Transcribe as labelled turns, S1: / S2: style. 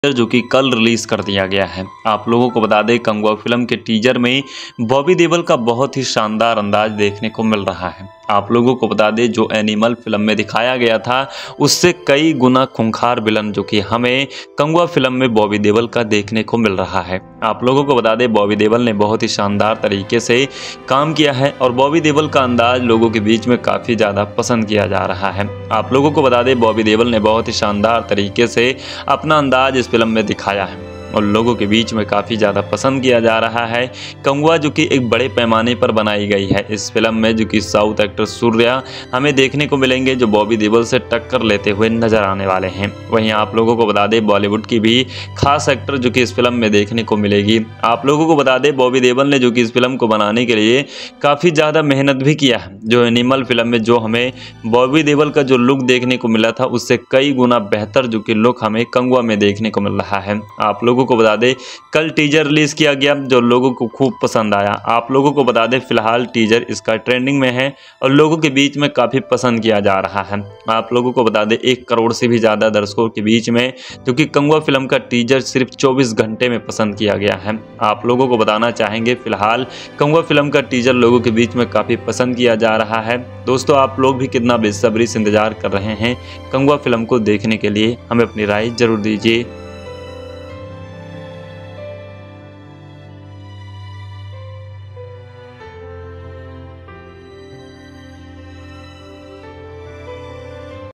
S1: जो कि कल रिलीज कर दिया गया है। आप लोगों को बता दें, कंगुआ फिल्म के टीजर में बॉबी देओल का बहुत ही शानदार अंदाज देखने को मिल रहा है। आप लोगों को बता दें, जो एनिमल फिल्म में दिखाया गया था उससे कई गुना खूंखार विलन जो कि हमें कंगुआ फिल्म में बॉबी देओल का देखने को मिल रहा है। आप लोगों को बता दें, बॉबी देओल ने बहुत ही शानदार तरीके से काम किया है और बॉबी देओल का अंदाज लोगों के बीच में काफ़ी ज़्यादा पसंद किया जा रहा है। आप लोगों को बता दें, बॉबी देओल ने बहुत ही शानदार तरीके से अपना अंदाज इस फिल्म में दिखाया है और लोगों के बीच में काफ़ी ज़्यादा पसंद किया जा रहा है। कंगुआ जो कि एक बड़े पैमाने पर बनाई गई है इस फिल्म में, जो कि साउथ एक्टर सूर्या हमें देखने को मिलेंगे, जो बॉबी देओल से टक्कर लेते हुए नजर आने वाले हैं। वहीं आप लोगों को बता दें, बॉलीवुड की भी खास एक्टर जो कि इस फिल्म में देखने को मिलेगी। आप लोगों को बता दें, बॉबी देओल ने जो कि इस फिल्म को बनाने के लिए काफ़ी ज़्यादा मेहनत भी किया है। जो एनिमल फिल्म में जो हमें बॉबी देओल का जो लुक देखने को मिला था उससे कई गुना बेहतर जो कि लुक हमें कंगुआ में देखने को मिल रहा है। आप लोगों को बता दें, कल टीजर रिलीज किया गया जो लोगों को खूब पसंद आया। आप लोगों को बता दें, फिलहाल टीजर इसका ट्रेंडिंग में है और लोगों के बीच में काफ़ी पसंद किया जा रहा है। आप लोगों को बता दें, 1 करोड़ से भी ज़्यादा दर्शकों के बीच में जो कि कंगुआ फिल्म का टीजर सिर्फ 24 घंटे में पसंद किया गया है। आप लोगों को बताना चाहेंगे, फिलहाल कंगुआ फिल्म का टीजर लोगों के बीच में काफ़ी पसंद किया जा रहा है। दोस्तों, आप लोग भी कितना बेसब्री से इंतजार कर रहे हैं कंगुआ फिल्म को देखने के लिए? हमें अपनी राय जरूर दीजिए।